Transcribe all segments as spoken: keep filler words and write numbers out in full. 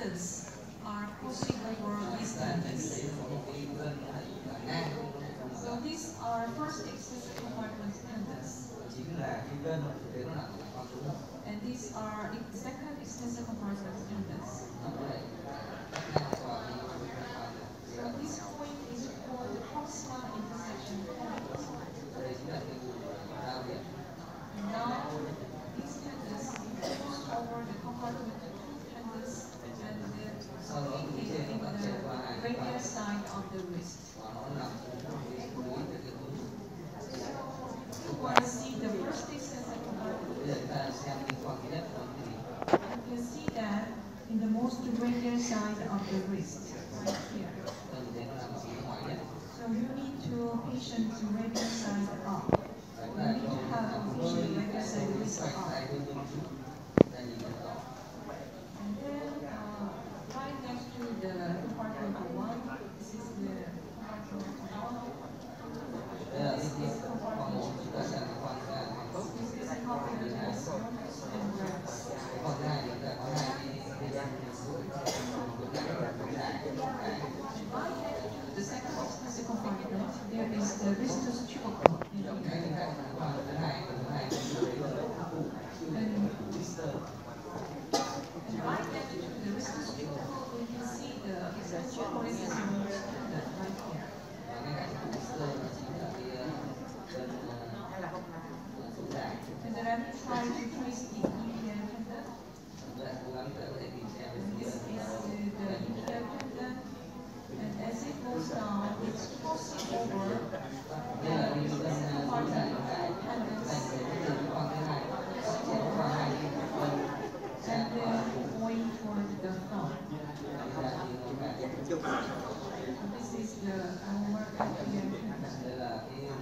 tendons are crossing over these tendons. So these are first extensor compartment tendons. And these are second extensor compartment tendons. So this point is called proximal intersection point. And now these tendons cross over the compartment two tendons and then located in the radial side of the wrist. You want to see the first extensor compartment. You can see that in the most radial side of the wrist, right here. So you need to patient radial side up. You need to have a patient radial side wrist up. And then uh, right next to the compartment one, this is the compartment one. This is compartment two. This is compartment and rest. The second extensor compartment, there is the viscous tubercle. And, and right next to the viscous tubercle, you can see the extensor tendon right here. And then I'm trying to trace the medial tendon. This is the, the medial tendon. And as it goes down, it's crossing over the compartment tendons. And then going toward the thumb. This is the lower medial tendon.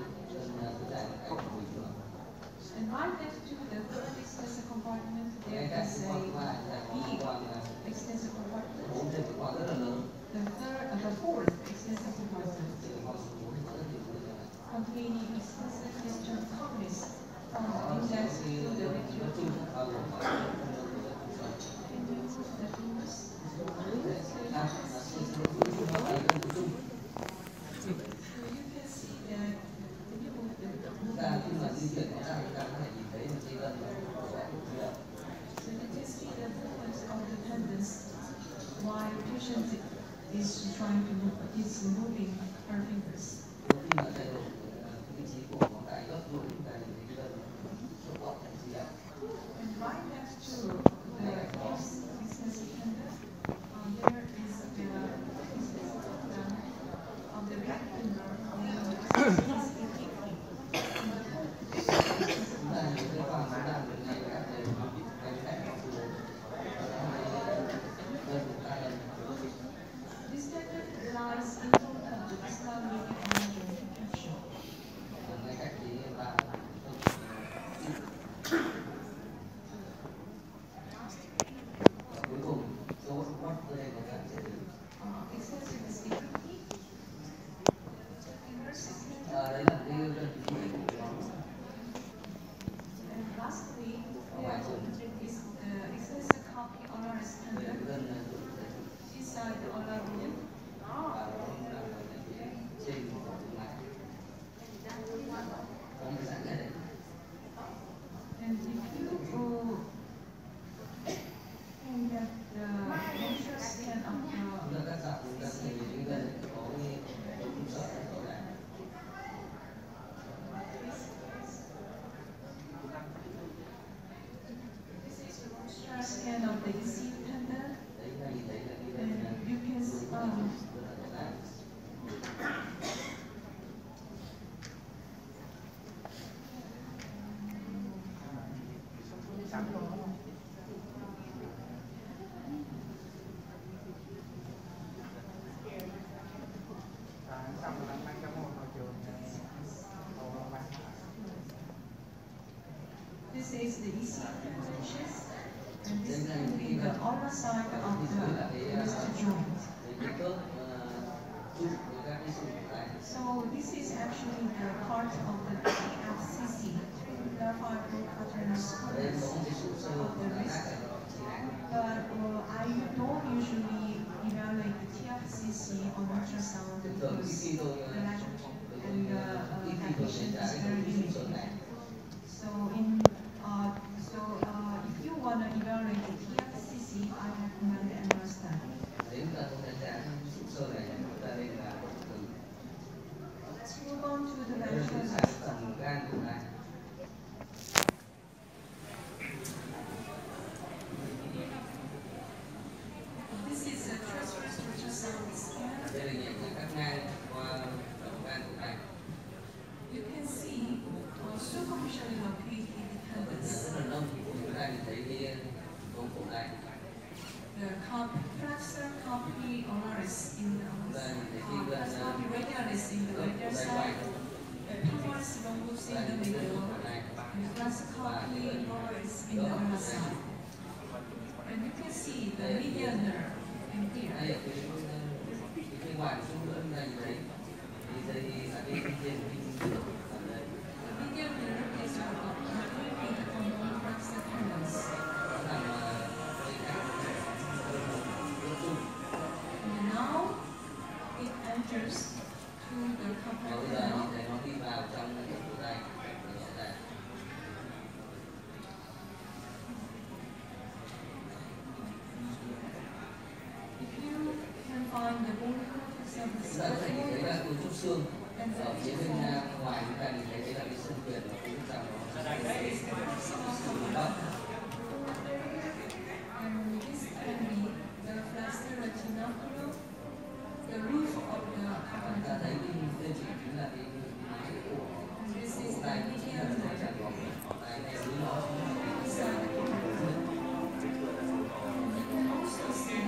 And right next to the third extensor compartment, there is a big extensor compartment. The third, uh, the fourth extensor compartment, containing extensor distal cognate from the index to the radial tube. Can you move the fingers? So you can see that. Can you move the fingers? So you can see the movements of the tendons while the patient is trying to move, is moving her fingers. And right next to the fourth extensor tendon, um, there is the extensor tendon of the vagus nerve named this tendon lies in front of the distal medial major capsule. Uh, extensor discipline. And lastly, there is the extensor carpi ulnaris tendon inside the ulnar root. And if you uh, can get the visual scan of the this is the visual scan of the E C tendon, and you can um, this is the E C branches, and this will be the ulnar side of the wrist joint. So this is actually the part of the T F C C, trabecular fibrocartilaginous of the wrist. But uh, I don't usually C C on ultrasound because the latch and the uh, patient is very limited. So in uh, so uh, if you want to evaluate the T F C C, I recommend the M R study. Let's move on to the ventral. This is a transverse ultrasound scan. You can see uh, superficially located tendons. The comp flexor carpi olaris in the uh, flexor carpi radialis in the radial side, the palmaris longus in the middle, and flexor carpi olaris in the other side. And you can see the median nerve in here. The median nerve is located on one flexor tendons. And now it enters to the carpal tunnel. If you can find the bone cortex of the scapula and the and this can be the flexor retinaculum, the roof of the carpal tunnel. And this is the median nerve inside the carpal tunnel. And you can also see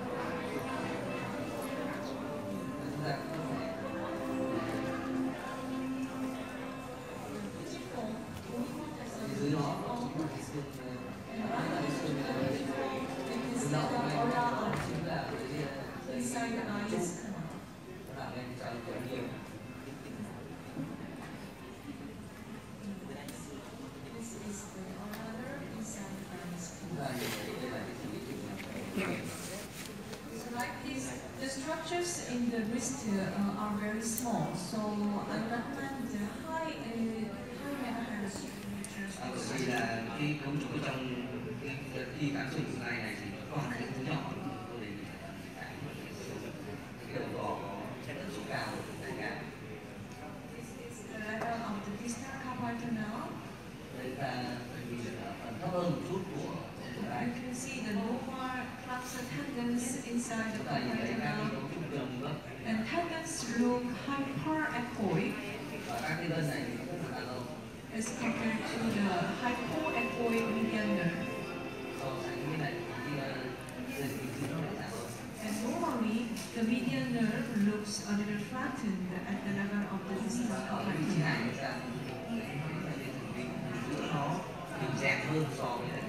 inside the eyes canal. This is the other inside the eyes canal. So like this, the structures in the wrist uh, are very small, so I recommend the high uh, high megahertz signatures. Vì là cái cấu trúc trong cái khi khám chỉnh slide này thì nó còn cái thứ nhỏ, tôi đề nghị là cái cái đầu gò có chất lượng số cao đại ca. This is the level of the distal carpal tunnel. Đây ta vì là phần thấp hơn một chút của You can see the lower flexor tendons inside the carpal tunnel, and tendons look hyperechoic và các cái đơn này thì nó rất là lâu. as compared to the hypoechoic median nerve. So sánh với này thì dần dần nó lại giảm hơn. And normally, the median nerve looks a little flattened at the level of the distal carpal Cái tunnel. này nó hình dạng hơn so với